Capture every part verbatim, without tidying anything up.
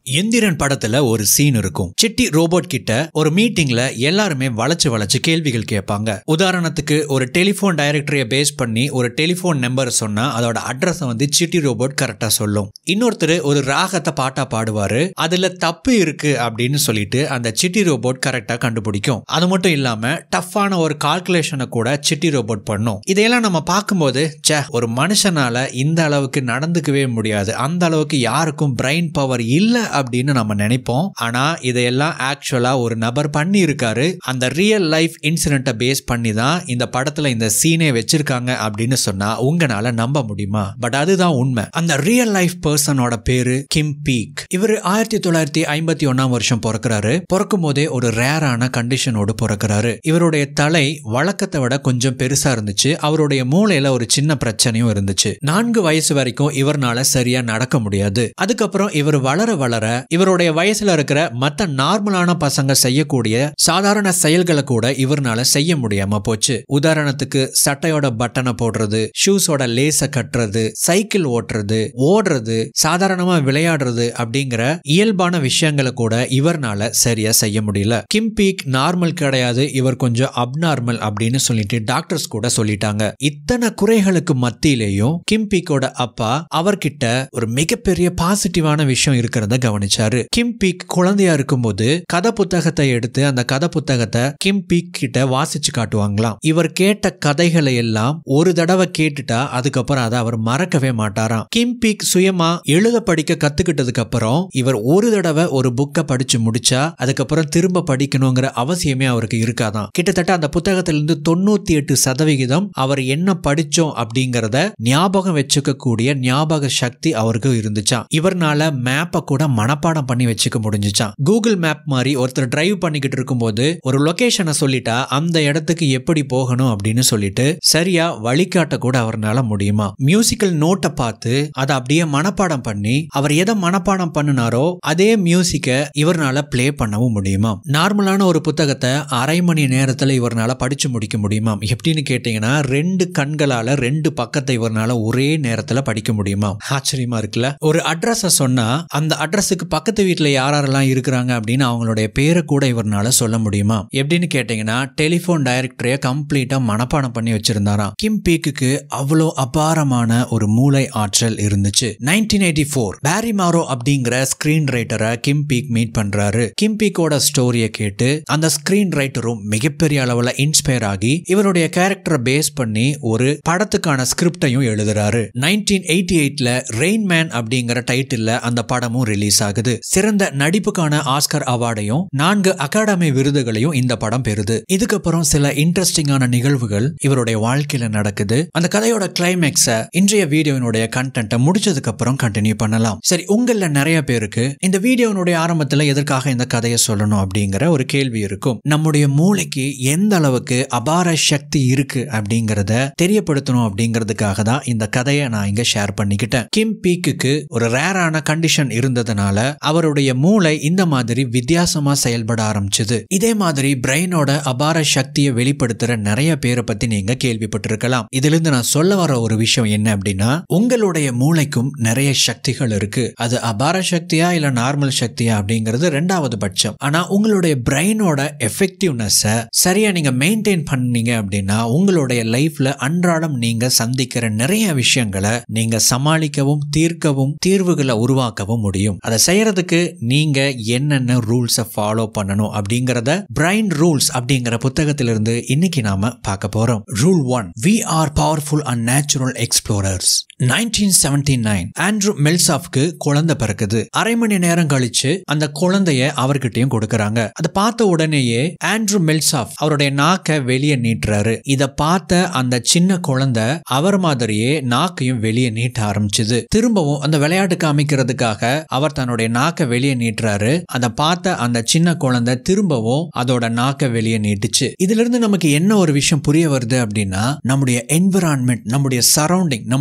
எந்திரன் படத்துல ஒரு சீன் இருக்கும். சிட்டி ரோபோட் கிட்ட ஒரு மீட்டிங்ல எல்லாருமே வளைச்சு வளைச்சு கேள்விகள் கேட்பாங்க. உதாரணத்துக்கு ஒரு டெலிபோன் டைரக்டரிய பேஸ் பண்ணி ஒரு டெலிபோன் நம்பர் சொன்னா அதோட அட்ரஸ் வந்து சிட்டி ரோபோட் கரெக்டா சொல்லும். இன்னொருத்தர் ஒரு ராகத்தை பாட்டா பாடுவாரு, அதுல தப்பு இருக்கு அப்படின்னு சொல்லிட்டு அந்த சிட்டி ரோபோட் கரெக்டா கண்டுபிடிக்கும். அது மட்டும் இல்லாம டஃப்பான ஒரு கால்குலேஷனை கூட சிட்டி ரோபோட் பண்ணும். இதையெல்லாம் நம்ம பார்க்கும்போது சே, ஒரு மனுஷனால இந்த அளவுக்கு நடந்துக்கவே முடியாது, அந்த அளவுக்கு யாருக்கும் பிரெயின் பவர் இல்ல அப்படின்னு நம்ம நினைப்போம். ஆனா இதையெல்லாம் ஆக்சுவலா ஒரு நபர் பண்ணி இருக்காரு. அந்த ரியல் லைஃப் இன்சிடென்ட்டை பேஸ் பண்ணி தான் இந்த படத்துல இந்த சீனே வச்சிருக்காங்க அப்படின்னு சொன்னா உங்களால நம்ப முடியுமா? பட் அதுதான் உண்மை. அந்த ரியல் லைஃப் பர்சனோட பேரு கிம் பீக். இவர் ஆயிரத்தி தொள்ளாயிரத்தி ஐம்பத்தி ஒன்னாம் வருஷம் பிறக்கிறாரு. பிறக்கும் போதே ஒரு ரேரான கண்டிஷனோடு பிறக்கிறாரு. இவருடைய தலை வழக்கத்தை விட கொஞ்சம் பெருசா இருந்துச்சு. அவருடைய மூளையில ஒரு சின்ன பிரச்சனையும் இருந்துச்சு. நான்கு வயசு வரைக்கும் இவர்னால சரியா நடக்க முடியாது. அதுக்கப்புறம் இவர் வளர வளர இவருடைய வயசுல இருக்கிற மத்த நார்மலான பசங்க செய்யக்கூடிய சாதாரண செயல்களை கூட இவர்னால செய்ய முடியாம போச்சு. உதாரணத்துக்கு சட்டையோட பட்டனை போடுறது, ஷூஸோட லேச கட்டுறது, சைக்கிள் ஓட்டுறது, ஓடுறது, சாதாரணமா விளையாடுறது அப்படிங்கிற இயல்பான விஷயங்களை கூட இவர்னால சரியா செய்ய முடியல. கிம் பீக் நார்மல் கிடையாது, இவர் கொஞ்சம் அப்நார்மல் அப்படின்னு சொல்லிட்டு டாக்டர்ஸ் கூட சொல்லிட்டாங்க. இத்தனை குறைகளுக்கு மத்தியிலேயும் கிம் பீக்கோட அப்பா அவர்கிட்ட ஒரு மிகப்பெரிய பாசிட்டிவான விஷயம் இருக்கிறத கவனிச்சாரு. கிம் பீக் குழந்தையா இருக்கும்போது கதை புத்தகத்தை எடுத்து அந்த கதை புத்தகத்தை கிம் பீக் கிட்ட வாசிச்சு காட்டுவாங்களாம். இவர் கேட்ட கதைகளை எல்லாம் ஒரு தடவை கேட்டுட்டா அதுக்கப்புறம் அதை அவர் மறக்கவே மாட்டாராம். கிம் பீக் சுயமா எழுத படிக்க கத்துக்கிட்டதுக்கு அப்புறம் இவர் ஒரு தடவை ஒரு புக்கை படிச்சு முடிச்சா அதுக்கப்புறம் திரும்ப படிக்கணுங்கிற அவசியமே அவருக்கு இருக்காதான். கிட்டத்தட்ட அந்த புத்தகத்திலிருந்து தொண்ணூத்தி எட்டு சதவிகிதம் அவர் என்ன படிச்சோம் அப்படிங்கறத ஞாபகம் வச்சுக்க கூடிய ஞாபக சக்தி அவருக்கு இருந்துச்சாம். இவர்னால மேப்பை கூட மனப்பாடம் பண்ணி வச்சுக்க முடிஞ்சுச்சான். கூகுள் மேப் மாதிரி ஒருத்தர் டிரைவ் பண்ணிக்கிட்டு இருக்கும்போது ஒரு லொகேஷனை சொல்லிட்டா அந்த இடத்துக்கு எப்படி போகணும் அப்படின்னு சொல்லிட்டு சரியா வழிகாட்ட கூட அவர்னால முடியுமா. மியூசிக்கல் நோட்டை பார்த்து அதை அப்படியே மனப்பாடம் பண்ணி அவர் எதை மனப்பாடம் பண்ணினாரோ அதே மியூசிக்கை இவர்னால பிளே பண்ணவும் முடியுமா. நார்மலான ஒரு புத்தகத்தை அரை மணி நேரத்துல இவர்னால படிச்சு முடிக்க முடியுமா. எப்படின்னு கேட்டீங்கன்னா ரெண்டு கண்களால ரெண்டு பக்கத்தை இவர்னால ஒரே நேரத்துல படிக்க முடியுமா. ஆச்சரியமா இருக்குல்ல. ஒரு அட்ரஸ சொன்னா அந்த அட்ரஸுக்கு பக்கத்து வீட்டுல யாரெல்லாம் இருக்கிறாங்க அப்படின்னு அவங்களுடைய பேரை கூட இவர்னால சொல்ல முடியுமா. எப்படின்னு கேட்டீங்கன்னா டெலிபோன் டைரக்டரைய கம்ப்ளீட்டா மனப்பாடம் பண்ணி வச்சிருந்தாராம். கிம் பீக்கு அவ்வளோ அபாரமான ஒரு மூளை ஆற்றல் இருந்துச்சு. Nineteen eighty four Barry Morrow அப்படிங்கிற ஸ்கிரீன் ரைட்டரை கிம் பீக் மீட் பண்றாரு. கிம் பீக்கோட ஸ்டோரியை கேட்டு அந்த ஸ்கிரீன் ரைட்டரும் மிகப்பெரிய அளவுல இன்ஸ்பயர் ஆகி இவருடைய கேரக்டரை பேஸ் பண்ணி ஒரு படத்துக்கான ஸ்கிரிப்டையும் எழுதுறாரு. நைன்டீன் எயிட்டி எயிட்ல ரெயின் மேன் அப்படிங்கிற டைட்டில்ல அந்த படமும் ரிலீஸ் ஆகுது. சிறந்த நடிப்புக்கான ஆஸ்கர் அவார்டையும் நான்கு அகாடமி விருதுகளையும் இந்த படம் பெறுது. இதுக்கப்புறம் சில இன்ட்ரெஸ்டிங்கான நிகழ்வுகள் இவருடைய வாழ்க்கையில நடக்குது. அந்த கதையோட கிளைமேக்ஸ இன்றைய வீடியோனுடைய கண்டென்ட்டை முடிச்சதுக்கு அப்புறம் கண்டினியூ பண்ணலாம். சரி, உங்கள நிறைய பேருக்கு இந்த வீடியோனுடைய ஆரம்பத்துல எதற்காக இந்த கதையை சொல்லணும் அப்படிங்கிற ஒரு கேள்வி இருக்கும். நம்முடைய மூளைக்கு எந்த அளவுக்கு அபார சக்தி இருக்கு அப்படிங்கறத தெரியப்படுத்தணும் அப்படிங்கிறதுக்காக தான் இந்த கதையை நான் இங்க ஷேர் பண்ணிக்கிட்டேன். கிம் பீக்கு ஒரு ரேரான கண்டிஷன் இருந்ததுனால அவருடைய மூளை இந்த மாதிரி வித்தியாசமா செயல்பட ஆரம்பிச்சது. இதே மாதிரி பிரெயினோட அபார சக்தியை வெளிப்படுத்துற நிறைய பேரை பத்தி நீங்க கேள்விப்பட்டிருக்கலாம். இதுல இருந்து நான் சொல்ல வர ஒரு விஷயம் என்ன அப்படின்னா, உங்களுடைய மூளைக்கும் நிறைய சக்திகள் இருக்கு. அது அபார சக்தியா இல்ல நார்மல் சக்தியா அப்படிங்கிறது ரெண்டாவது பட்சம். ஆனா உங்களுடைய பிரெயினோட எஃபெக்டிவ்னஸ் சரியா நீங்க மெயின்டைன் பண்ணீங்க அப்படின்னா உங்களுடைய லைஃப்ல அன்றாடம் நீங்க சந்திக்கிற நிறைய விஷயங்களை நீங்க சமாளிக்கவும் தீர்க்கவும் தீர்வுகளை உருவாக்கவும் முடியும். அதை செய்யறதுக்கு நீங்க என்னென்ன ரூல்ஸை ஃபாலோ பண்ணணும் அப்படிங்கறத பிரைன் ரூல்ஸ் அப்படிங்கிற புத்தகத்திலிருந்து இன்னைக்கு நாம பார்க்க போறோம். Rule one, we are powerful and natural explorers. Nineteen seventy nine Andrew மெல்சாஃப்க்கு குழந்தை பிறக்குது. அரை மணி நேரம் கழிச்சு அந்த குழந்தைய அவர்கிட்டயும் கொடுக்கறாங்க. அதை பார்த்த உடனேயே ஆண்ட்ரூ மெல்சாஃப் அவருடைய நாக்கை வெளியே நீட்டுறாரு. இத பார்த்த அந்த சின்ன குழந்தை அவர் மாதிரியே நாக்கையும் வெளியே நீட்ட ஆரம்பிச்சது. திரும்பவும் அந்த விளையாட்டு காமிக்கிறதுக்காக அவர் தன்னுடைய நாக்கை வெளியே நீட்டுறாரு. அதை பார்த்த அந்த சின்ன குழந்தை திரும்பவும் அதோட நாக்கை வெளியே நீட்டுச்சு. இதுல இருந்து நமக்கு என்ன ஒரு விஷயம் புரிய வருது அப்படின்னா, நம்முடைய என்விரான்மெண்ட், நம்முடைய சரௌண்டிங், நம்முடைய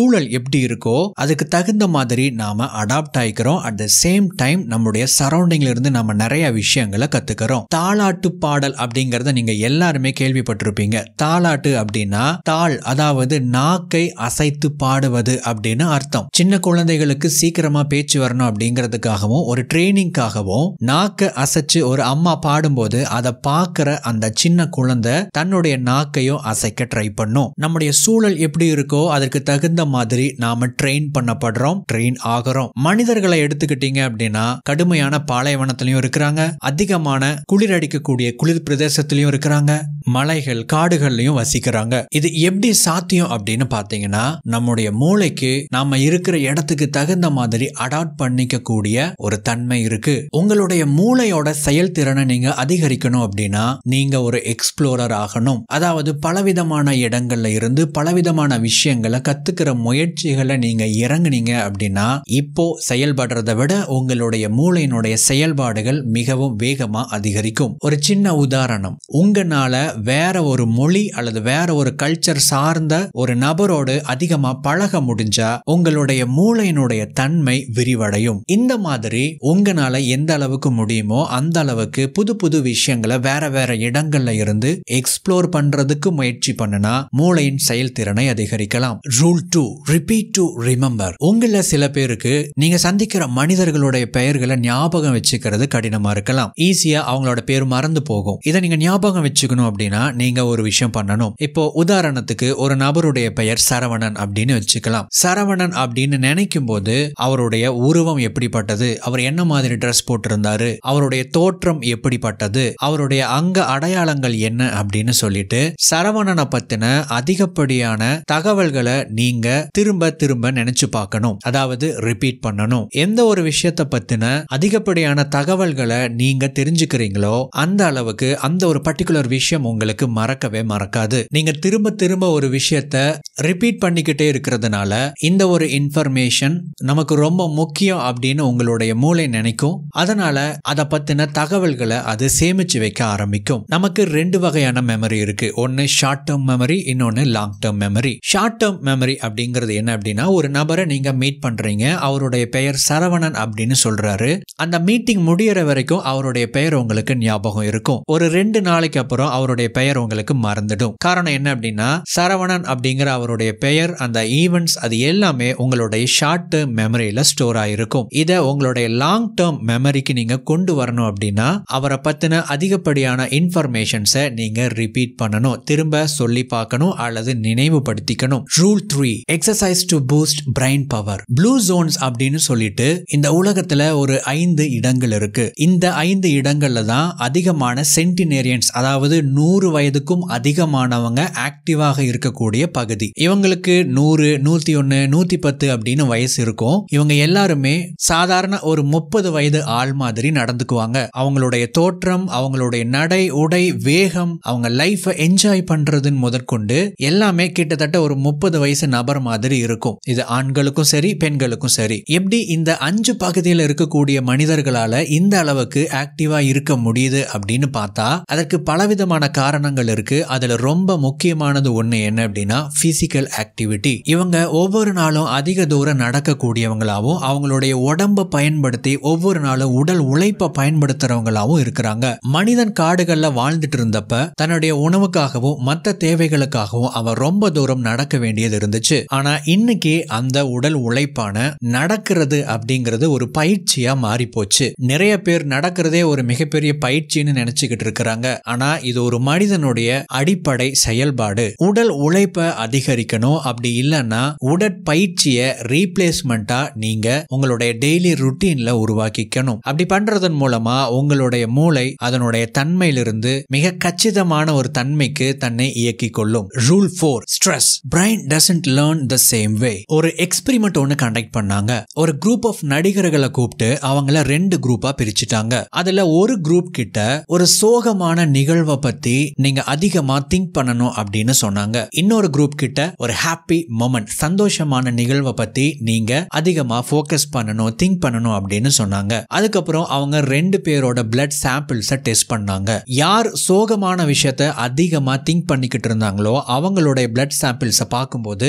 சூழல் எப்படி இருக்கோ அதுக்கு தகுந்த மாதிரி நாம அடாப்ட் ஆயிக்கிறோம். அட் த சேம் டைம் நம்முடைய சரௌண்டிங்ல இருந்து நம்ம நிறைய விஷயங்களை கத்துக்கிறோம். தாலாட்டு பாடல் அப்படிங்கறத நீங்க எல்லாருமே கேள்விப்பட்டிருப்பீங்க. தாலாட்டு அப்படின்னா தாள், அதாவது நாக்கை அசைத்து பாடுவது அப்படின்னு அர்த்தம். சின்ன குழந்தைகளுக்கு சீக்கிரமா பேச்சு வரணும் அப்படிங்கிறதுக்காகவும் ஒரு ட்ரைனிங்காகவும் நாக்கை அசைச்சு ஒரு அம்மா பாடும்போது அதை பார்க்கிற அந்த சின்ன குழந்தை தன்னுடைய நாக்கையும் அசைக்க ட்ரை பண்ணும். நம்முடைய சூழல் எப்படி இருக்கோ அதற்கு தகுந்த மாதிரி நாம ட்ரெயின் பண்ணப்படுறோம், ட்ரெயின் ஆகிறோம். மனிதர்களை எடுத்துக்கிட்டீங்க அப்படின்னா கடுமையான பாலைவனத்திலையும் இருக்கிறாங்க, அதிகமான குளிர் அடிக்கக்கூடிய குளிர் பிரதேசத்திலையும் இருக்கிறாங்க, மலைகள் காடுகள்லயும் வசிக்கிறாங்க. இது எப்படி சாத்தியம் அப்படின்னு பாத்தீங்கன்னா நம்முடைய மூளைக்கு நாம இருக்கிற இடத்துக்கு தகுந்த மாதிரி அடாப்ட் பண்ணிக்க கூடிய ஒரு தன்மை இருக்கு. உங்களுடைய மூளையோட செயல்திறனை நீங்க அதிகரிக்கணும் அப்படின்னா நீங்க ஒரு எக்ஸ்ப்ளோரர் ஆகணும். அதாவது பலவிதமான இடங்கள்ல இருந்து பலவிதமான விஷயங்களை கத்துக்கிற முயற்சிகளை நீங்க இறங்குனீங்க அப்படின்னா இப்போ செயல்படுறதை விட உங்களுடைய மூளையினுடைய செயல்பாடுகள் மிகவும் வேகமா அதிகரிக்கும். ஒரு சின்ன உதாரணம், உங்களால வேற ஒரு மொழி அல்லது வேற ஒரு கல்ச்சர் சார்ந்த ஒரு நபரோடு அதிகமா பழக முடிஞ்சா உங்களுடைய மூளையினுடைய தன்மை விரிவடையும். இந்த மாதிரி உங்களால எந்த அளவுக்கு முடியுமோ அந்த அளவுக்கு புது புது விஷயங்களை வேற வேற இடங்கள்ல இருந்து எக்ஸ்ப்ளோர் பண்றதுக்கு முயற்சி பண்ணினா மூளையின் செயல்திறனை அதிகரிக்கலாம். Rule two, repeat to remember. உங்கள சில பேருக்கு நீங்க சந்திக்கிற மனிதர்களுடைய பெயர்களை ஞாபகம் வச்சுக்கிறது கடினமா இருக்கலாம். ஈஸியா அவங்களோட பேர் மறந்து போகும். இதை நீங்க ஞாபகம் வச்சுக்கணும் அப்படின்னா நீங்க ஒரு விஷயம் பண்ணணும். இப்போ உதாரணத்துக்கு ஒரு நபருடைய பெயர் சரவணன் அப்படின்னு வச்சுக்கலாம். சரவணன் அப்படின்னு நினைக்கும் போது அவருடைய உருவம் எப்படிப்பட்டது, அவர் என்ன மாதிரி ட்ரெஸ் போட்டிருந்தாரு, அவருடைய தோற்றம் எப்படிப்பட்டது, அவருடைய அங்க அடையாளங்கள் என்ன அப்படின்னு சொல்லிட்டு சரவணனை பத்தின அதிகப்படியான தகவல்களை நீங்க திரும்ப திரும்ப நினைச்சு பார்க்கணும். அதாவது ரிப்பீட் பண்ணணும். எந்த ஒரு விஷயத்தை பத்தின அதிகப்படியான தகவல்களை நீங்க தெரிஞ்சுக்கிறீங்களோ அந்த அளவுக்கு அந்த ஒரு பர்டிகுலர் விஷயம் உங்களுக்கு மறக்கவே மறக்காது. நீங்க திரும்ப திரும்ப ஒரு விஷயத்தை ரிப்பீட் பண்ணிக்கிட்டே இருக்கிறதுனால இந்த ஒரு இன்ஃபர்மேஷன் நமக்கு ரொம்ப முக்கியம் அப்படின்னு உங்களுடைய மூளை நினைக்கும். அதனால அதை பத்தின தகவல்களை அது சேமிச்சு வைக்க ஆரம்பிக்கும். நமக்கு ரெண்டு வகையான மெமரி இருக்கு. ஒன்னு ஷார்ட் டேர்ம் மெமரி, இன்னொன்னு long term memory. Short term memory அப்படிங்கிறது என்ன அப்படின்னா ஒரு நபரை நீங்க மீட் பண்றீங்க, அவருடைய பெயர் சரவணன் அப்படின்னு சொல்றாரு. அந்த மீட்டிங் முடியற வரைக்கும் அவருடைய பெயர் உங்களுக்கு ஞாபகம் இருக்கும். ஒரு ரெண்டு நாளைக்கு அப்புறம் அவருடைய பெயர் உங்களுக்கு மறந்துடும். காரணம் என்ன அப்படின்னா சரவணன் அப்படிங்கிற அவருடைய பெயர், அந்த ஈவென்ட்ஸ், அது எல்லாமே உங்களுடைய ஷார்ட் டேர்ம் மெமரியில ஸ்டோர் ஆயிருக்கும். இதை உங்களுடைய லாங் டேர்ம் மெமரிக்கு நீங்க கொண்டு வரணும் அப்படின்னா அவரை பத்தின அதிகப்படியான இன்ஃபர்மேஷன்ஸை நீங்க ரிப்பீட் பண்ணணும், திரும்ப சொல்லி பார்க்கணும் அல்லது நினைவுபடுத்திக்கணும். Rule three, exercise to boost brain power. Blue zones அப்படின்னு சொல்லிட்டு இந்த உலகத்துல ஒரு ஐந்து இடங்கள் இருக்கு. இந்த ஐந்து இடங்கள்ல தான் அதிகமான சென்டினேரியன்ஸ், அதாவது நூறு வயதுக்கும் அதிகமானவங்க ஆக்டிவாக இருக்கக்கூடிய பகுதி. இவங்களுக்கு நூறு, நூத்தி ஒன்னு, நூத்தி பத்து அப்படின்னு வயசு இருக்கும். இவங்க எல்லாருமே சாதாரண ஒரு முப்பது வயது ஆள் மாதிரி நடந்துக்குவாங்க. அவங்களுடைய தோற்றம், அவங்களுடைய நடை, உடை, வேகம், அவங்க லைஃப் என்ஜாய் பண்றதுன்னு முதற்கொண்டு எல்லாமே கிட்டத்தட்ட ஒரு முப்பது வயசு நபர் மாதிரி இருக்கும். இது ஆண்களுக்கும் சரி பெண்களுக்கும் சரி. எப்படி இந்த அஞ்சு பகுதியில் இருக்கக்கூடிய மனிதர்களால இந்த அளவுக்கு ஆக்டிவா இருக்க முடியுது அப்படின்னு பார்த்தா அதற்கு பலவிதமான காரணங்கள் இருக்கு. அதுல ரொம்ப முக்கியமானது ஒண்ணு என்ன அப்படின்னா பிசிக்கல் ஆக்டிவிட்டி. இவங்க ஒவ்வொரு நாளும் அதிக தூரம் நடக்கக்கூடியவங்களாவும் அவங்களுடைய உடம்பை பயன்படுத்தி ஒவ்வொரு நாளும் உடல் உழைப்பை பயன்படுத்துறவங்களாவும் இருக்கிறாங்க. மனிதன் காடுகள்ல வாழ்ந்துட்டு இருந்தப்ப தன்னுடைய உணவுக்காகவும் மற்ற தேவைகளுக்காகவும் அவன் ரொம்ப தூரம் நடக்க வேண்டியது இருந்துச்சு. ஆனா இன்னைக்கு அந்த உடல் உழைப்பான நடக்கிறது அப்படிங்கிறது ஒரு பயிற்சியா மாறி போச்சு. நிறைய பேர் நடக்கிறதே ஒரு மிகப்பெரிய பயிற்சின்னு நினைச்சுக்கிட்டு இருக்கிறாங்க. ஆனா இது ஒரு மனிதனுடைய அடிப்படை செயல்பாடு. உடல் உழைப்பை அதிகரிக்கணும், அப்படி இல்லைன்னா உடற்பயிற்சியை ரீப்ளேஸ்மெண்டா நீங்க உங்களுடைய டெய்லி ருட்டீன்ல உருவாக்கிக்கணும். அப்படி பண்றதன் மூலமா உங்களுடைய மூளை அதனுடைய தன்மையிலிருந்து மிக கச்சிதமான ஒரு தன்மைக்கு தன்னை இயக்கிக் கொள்ளும். Rule four, stress. Brain doesn't learn the same way. ஒரு எக்ஸ்பெரிமெண்ட் ஒன்னு கண்டக்ட் பண்ணாங்க. ஒரு குரூப் ஆஃப் நடிகர்களை கூப்பிட்டு அவங்கள ரெண்டு குரூப்பா பிரிச்சுட்டாங்க. அதுல ஒரு குரூப் கிட்ட ஒரு சோகமான நிகழ்வை பத்தி நீங்க அதிகமா திங்க் பண்ணணும் அப்படின்னு சொன்னாங்க. இன்னொரு குரூப் கிட்ட ஒரு ஹாப்பி மொமெண்ட், சந்தோஷமான நிகழ்வை பத்தி நீங்க அதிகமா ஃபோக்கஸ் பண்ணணும், திங்க் பண்ணணும் அப்படின்னு சொன்னாங்க. அதுக்கப்புறம் அவங்க ரெண்டு பேரோட பிளட் சாம்பிள்ஸை டெஸ்ட் பண்ணாங்க. யார் சோகமான விஷயத்த அதிகமா திங்க் பண்ணிக்கிட்டு இருந்தாங்களோ அவங்களுடைய பிளட் சாம்பிள்ஸை பார்க்கும்போது அவங்க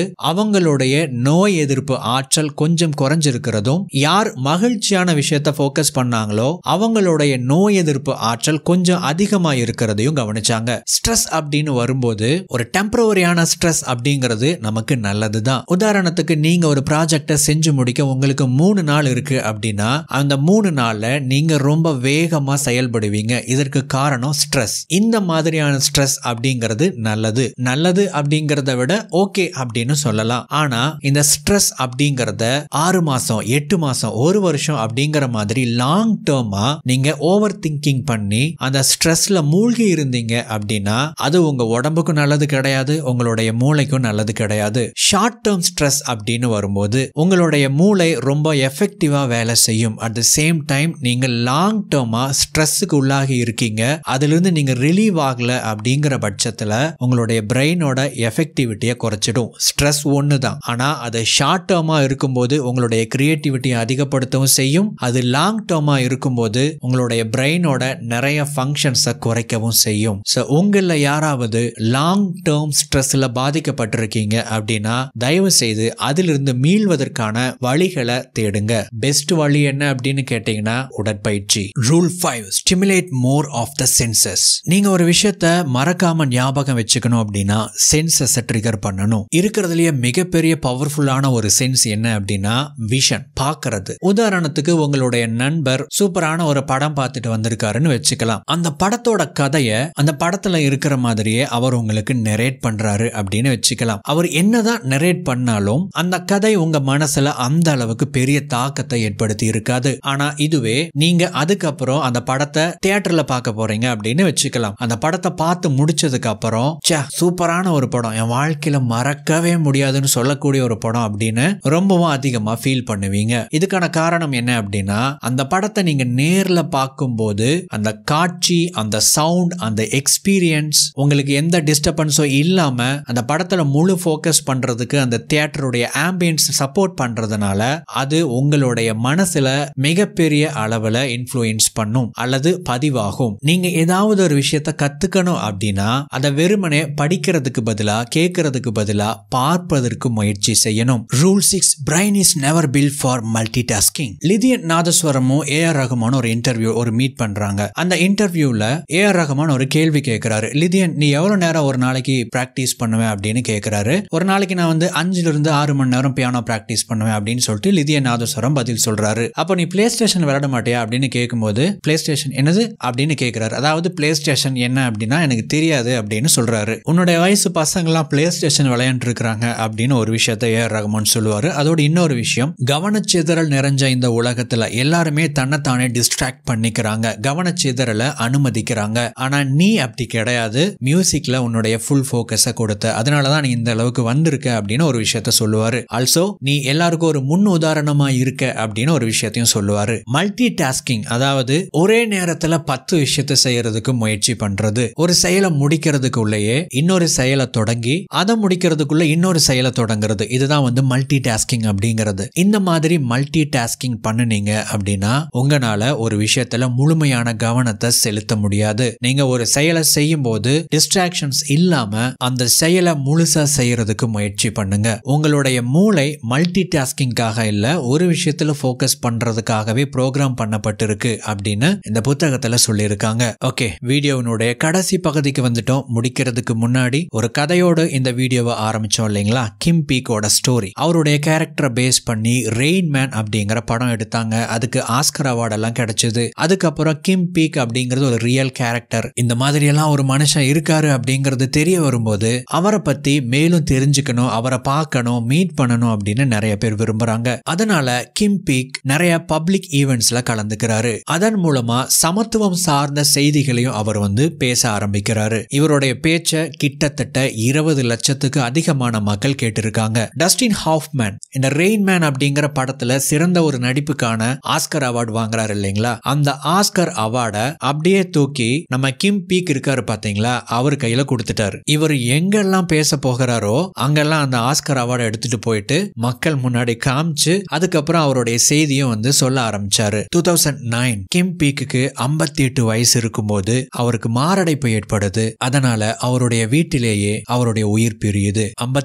அவங்களுடைய நோய் எதிர்ப்பு ஆற்றல் கொஞ்சம் குறைஞ்சிருக்கிறதும், யார் மகிழ்ச்சியான விஷயத்த ஃபோக்கஸ் பண்ணாங்களோ அவங்களுடைய நோய் எதிர்ப்பு ஆற்றல் கொஞ்சம் அதிகமா இருக்கிறதையும் கவனிச்சாங்க. ஸ்ட்ரெஸ் அப்படின்னு வரும்போது ஒரு டெம்பரவரியான ஸ்ட்ரெஸ் அப்படிங்கிறது நமக்கு நல்லதுதான். உதாரணத்துக்கு நீங்க ஒரு ப்ராஜெக்டை செஞ்சு முடிக்க உங்களுக்கு மூணு நாள் இருக்கு அப்படின்னா அந்த மூணு நாள்ல நீங்க ரொம்ப வேகமா செயல்படுவீங்க. இதற்கு காரணம் ஸ்ட்ரெஸ். இந்த மாதிரியான ஸ்ட்ரெஸ் அப்படிங்கிறது நல்லது. நல்லது அப்படிங்கறத விட ஓகே அப்படின்னு சொல்லலாம். ஆனா இந்த ஸ்ட்ரெஸ் அப்படிங்கறத ஆறு மாசம் எட்டு மாசம் ஒரு வருஷம் அப்படிங்கிற மாதிரி லாங் டேர்மா நீங்க ஓவர் திங்கிங் பண்ணி அந்த ஸ்ட்ரெஸ்ல மூழ்கி இருந்தீங்க அப்படின்னா அது உங்க உடம்புக்கும் நல்லது கிடையாது, உங்களுடைய மூளைக்கும் நல்லது கிடையாது. ஷார்ட் டேர்ம் ஸ்ட்ரெஸ் அப்படின்னு வரும்போது உங்களுடைய மூளை ரொம்ப எஃபெக்டிவா வேலை செய்யும். அட் தி சேம் டைம் நீங்க லாங் டேர்மா ஸ்ட்ரெஸ்ஸுக்கு உள்ளாகி இருக்கீங்க, அதுல இருந்து நீங்க ரிலீவ் ஆகல அப்படிங்கிற பட்சத்துல உங்களுடைய பிரெயினோட எஃபெக்டிவிட்டியை குறைச்சிடும். ஸ்ட்ரெஸ் ஒன்னு தான், ஆனா அது ஷார்ட் டேர்மா இருக்கும்போது உங்களுடைய கிரியேட்டிவிட்டியை அதிகப்படுத்தவும் செய்யும். அது லாங் டேர்மா இருக்கும்போது உங்களுடைய பிரெயினோட நிறைய ஃபங்க்ஷன்ஸை குறைக்கவும் செய்யும். சோ உங்கள யாராவது லாங் டேர்ம் ஸ்ட்ரெஸ்ல பாதிக்கப்பட்டிருக்கீங்க அப்படின்னா தயவு செய்து அதிலிருந்து மீள்வதற்கான வழிகளை தேடுங்க. பெஸ்ட் வழி என்ன அப்படின்னு கேட்டீங்கன்னா உடற்பயிற்சி. Rule five, stimulate more of the senses. நீங்க ஒரு விஷயத்த மறக்காம ஞாபகம் வச்சுக்கணும் அப்படின்னா சென்சஸ் ட்ரிகர் பண்ணணும். இருக்கிறதுலயே மிகப்பெரிய பவர்ஃபுல்லான ஒரு சென்ஸ் என்ன அப்படின்னா விஷன், பார்க்கிறது. உதாரணத்துக்கு உங்களுடைய நண்பர் சூப்பரான ஒரு படம் பார்த்துட்டு வந்திருக்காருன்னு வச்சுக்கலாம். அந்த படத்தோட கதையை அந்த படத்துல இருக்கிற மாதிரியே அவர் உங்களுக்கு நெரேட் பண்றாரு அப்படின்னு வச்சுக்கலாம். அவர் என்னதான் நெரேட் பண்ணாலும் அந்த கதை உங்க மனசுல அந்த அளவுக்கு பெரிய தாக்கத்தை ஏற்படுத்தி இருக்காது. ஆனா இதுவே நீங்க அதுக்கப்புறம் அந்த படத்தை தியேட்டர்ல பார்க்க போறீங்க அப்படின்னு வச்சுக்கலாம். அந்த படத்தை பார்த்து முடிச்சதுக்கு அப்புறம் சூப்பரான ஒரு படம், என் வாழ்க்கையில மறக்கவே முடியாதுன்னு சொல்லக்கூடிய ஒரு படம் அப்படின்னு ரொம்பவும் அதிகமா ஃபீல் பண்ணுவீங்க. இதுக்கான காரணம் என்ன அப்படின்னா அந்த படத்தை நீங்க நேர்ல பார்க்கும்போது அந்த காட்சி, அந்த சவுண்ட், அந்த எக்ஸ்பீரியன்ஸ் உங்களுக்கு எந்த டிஸ்டர்பன்ஸோ இல்லாம அந்த படத்துல முழு ஃபோக்கஸ் பண்றதுக்கு அந்த தியேட்டருடைய ஆம்பியன்ஸ் சப்போர்ட் பண்றதுனால அது உங்களுடைய மனசுல மிகப்பெரிய அளவுல இன்ஃப்ளூயன்ஸ் பண்ணும் அல்லது பதிவாகும். நீங்க ஏதாவது ஒரு விஷயத்த கத்துக்கணும் அப்படின்னா அதை வெறுமனே படிக்கிறதுக்கு பதிலா கேட்கறதுக்கு பதிலா பார்ப்பதற்கு முயற்சி செய்யணும். Rule six, brain is never built for multitasking. Lydian நாதஸ்வரமும் ஏ ஆர் ரஹ்மான் ஒரு இன்டர்வியூ ஒரு மீட் பண்றாங்க. அந்த இன்டர்வியூல ஏ ஆர் ரஹ்மான் ஒரு கேள்வி கேட்கிறாரு. லிதியன், நீ எவ்வளவு நேரம் ஒரு நாளைக்கு பிராக்டிஸ் பண்ணுவேன் அப்படின்னு கேட்கிறாரு. ஒரு நாளைக்கு நான் வந்து அஞ்சுல இருந்து ஆறு மணி நேரம் பியானோ பிராக்டிஸ் பண்ணுவேன் அப்படின்னு சொல்லிட்டு லிதியன் நாதஸ்வரம் பதில் சொல்றாரு. அப்போ நீ பிளே ஸ்டேஷன் விளையாட மாட்டியா அப்படின்னு கேட்கும்போது பிளே ஸ்டேஷன் என்னது அப்படின்னு கேட்கிறாரு. அதாவது பிளே ஸ்டேஷன் என்ன அப்படின்னா எனக்கு தெரியாது அப்படின்னு சொல்றாரு. உன்னுடைய வயசு பசங்க எல்லாம் பிளே ஸ்டேஷன் விளையாண்டு இருக்கிறாங்க அப்படின்னு ஒரு விஷயத்தை ஏ ஆர் ரஹ்மான் சொல்லுவாரு. அதோட இன்னொரு விஷயம், கவனச்சிதறல் நிறைஞ்ச இந்த உலகத்துல எல்லாருமே தன்னைத்தானே டிஸ்ட்ராக்ட் பண்ணிக்கிறாங்க, கவனச்சிதறலை அனுமதிக்கிறாங்க. ஆனா நீ அப்படி கிடையாது, மியூசிக்ல உன்னுடைய ஃபுல் ஃபோக்கஸை கொடுத்த, அதனாலதான் நீ இந்த அளவுக்கு வந்திருக்க அப்படின்னு ஒரு விஷயத்த சொல்லுவாரு. ஆல்சோ நீ எல்லாருக்கும் ஒரு முன் உதாரணமா இருக்க அப்படின்னு ஒரு விஷயத்தையும் சொல்லுவாரு. மல்டி டாஸ்கிங், அதாவது ஒரே நேரத்துல பத்து விஷயத்தை செய்யறதுக்கு முயற்சி பண்றது, ஒரு செயலை முடிக்கிறதுக்குள்ளேயே இன்னொரு செயலை தொடங்கி அதை முடிக்கிறதுக்குள்ள இன்னொரு செயலை தொடங்குறது, இதுதான் வந்து மல்டி டாஸ்கிங் அப்படிங்கிறது. இந்த மாதிரி மல்டி டாஸ்கிங் பண்ணுனீங்க அப்படின்னா உங்களால ஒரு விஷயத்துல முழுமையான கவனத்தை செலுத்த முடியாது. நீங்க ஒரு செயலை செய்யும் போது டிஸ்ட்ராக்ஷன்ஸ் இல்லாம அந்த செயலை முழுசா செய்யறதுக்கு முயற்சி பண்ணுங்க. உங்களுடைய மூளை மல்டி டாஸ்கிங்காக இல்ல, ஒரு விஷயத்துல ஃபோக்கஸ் பண்றதுக்காகவே ப்ரோக்ராம் பண்ணப்பட்டிருக்கு அப்படின்னு இந்த புத்தகத்துல சொல்லியிருக்காங்க. ஓகே, வீடியோனுடைய கடைசி பகுதிக்கு வந்துட்டோம். முடிக்கிறதுக்கு முன்னாடி ஒரு கதையோடு இந்த வீடியோவை ஆரம்பிச்சோம் இல்லைங்களா? கிம் பீக்கோட ஸ்டோரி. அவருடைய கேரக்டரை பேஸ் பண்ணி ரெயின் மேன் அப்படிங்கிற படம் எடுத்தாங்க. அதுக்கு ஆஸ்கர் அவார்ட் எல்லாம் கிடைச்சது. அதுக்கப்புறம் கிம் பீக் அப்படிங்கிறது ஒரு ரியல் கேரக்டர். இந்த மாதிரி எல்லாம் ஒரு மனுஷன் இருக்காரு அப்படிங்கிறது தெரிய வரும்போது அவரை பத்தி மேலும் தெரிஞ்சுக்கணும், அவரை பார்க்கணும், மீட் பண்ணணும் அப்படின்னு நிறைய பேர் விரும்புறாங்க. அதனால கிம் பீக் நிறைய பப்ளிக் ஈவெண்ட்ஸ்ல கலந்துக்கிறாரு. அதன் மூலமா சமத்துவம் சார்ந்த செய்திகளையும் அவர் வந்து பேச ஆரம்பிக்கிறாரு. இவருடைய பேச்ச கிட்டத்தட்ட இருபது லட்சத்துக்கு அதிகமான மக்கள் கேட்டிருக்காங்க. டஸ்டின் ஹாஃப்மேன் இந்த ரெயின் மேன் அப்படிங்கிற படத்துல சிறந்த ஒரு நடிப்புக்கான ஆஸ்கர் அவார்டு வாங்குறாரு இல்லைங்களா? அந்த ஆஸ்கர் அவார்டை அப்படியே தூக்கி நம்ம கிம் பீக் இருக்காரு பாத்தீங்களா, அவர் கையில கொடுத்துட்டாரு. இவர் எங்கெல்லாம் பேச போகிறாரோ அங்கெல்லாம் அந்த ஆஸ்கர் அவார்டை எடுத்துட்டு போயிட்டு மக்கள் முன்னாடி காமிச்சு அதுக்கப்புறம் அவருடைய செய்தியும் வந்து சொல்ல ஆரம்பிச்சாரு. டூ தௌசண்ட் நைன் கிம் பீக்கு ஐம்பத்தி எட்டு வயசு இருக்கும்போது அவருக்கு மாரடைப்பு ஏற்படுது. அதனால அவருடைய வீட்டிலேயே அவருடைய உயிர் பிரியுது. ஐம்பத்தி எட்டு வயசு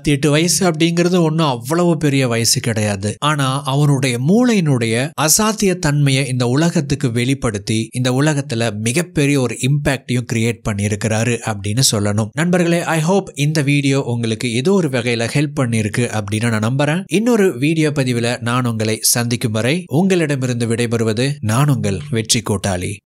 வயசு அப்படிங்கிறது ஒன்றும் அவ்வளவு பெரிய வயசு கிடையாது. ஆனா அவனுடைய மூளையினுடைய அசாத்திய தன்மையை இந்த உலகத்துக்கு வெளிப்படுத்தி இந்த உலகத்துல மிகப்பெரிய ஒரு இம்பாக்டையும் கிரியேட் பண்ணியிருக்கிறாரு அப்படின்னு சொல்லணும். நண்பர்களே, ஐ ஹோப் இந்த வீடியோ உங்களுக்கு ஏதோ ஒரு வகையில ஹெல்ப் பண்ணிருக்கு அப்படின்னு நான் நம்புறேன். இன்னொரு வீடியோ பதிவுல நான் உங்களை சந்திக்கும் வரை உங்களிடமிருந்து விடைபெறுவது நான் உங்கள் வெற்றி கூட்டாளி.